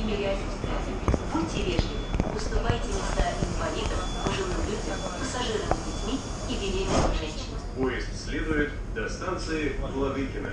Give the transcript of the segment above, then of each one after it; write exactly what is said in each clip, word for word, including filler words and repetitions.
Тимирязевская. Будьте вежливы, уступайте места инвалидам, пожилым людям, пассажирам с детьми и беременным женщинам. Поезд следует до станции Владыкина.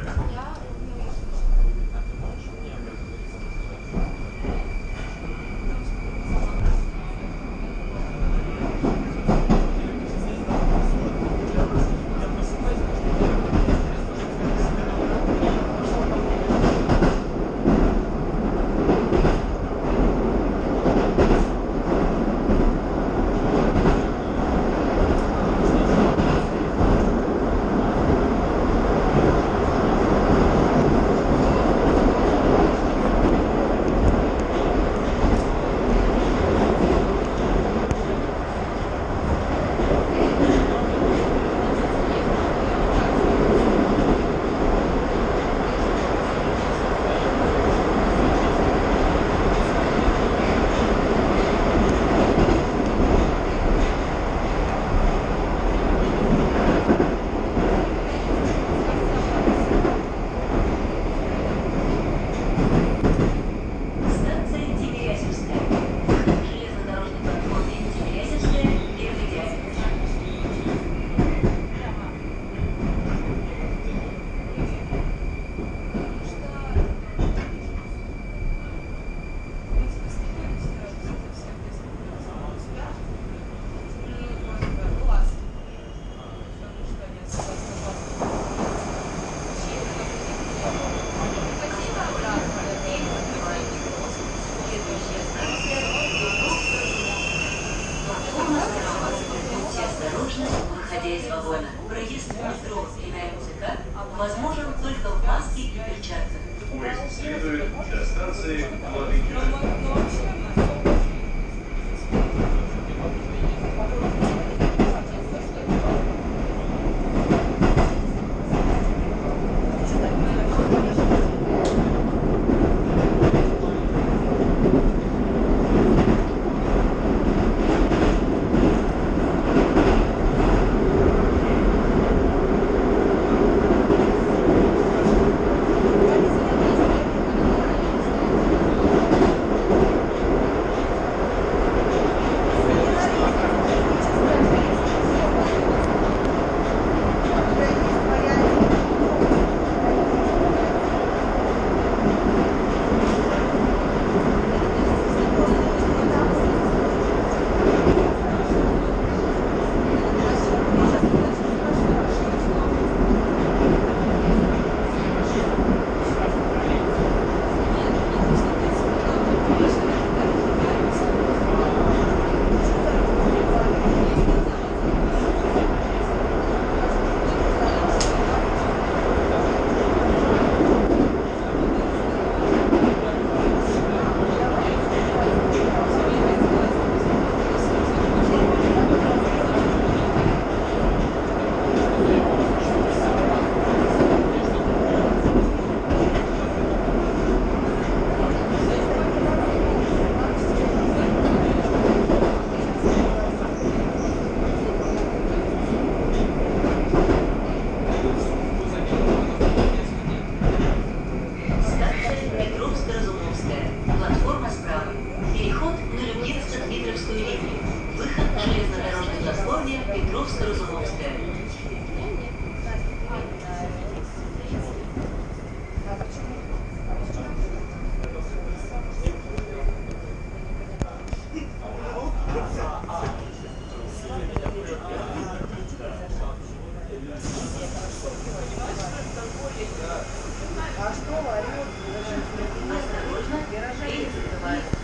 Выходя из вагона, проезд в метро и на эм цэ ка возможен только в маске и перчатках. Поезд следует до станции Владыкина. Выход на железнодорожной платформе Петровско-Разумовская. Осторожно, двери закрываются.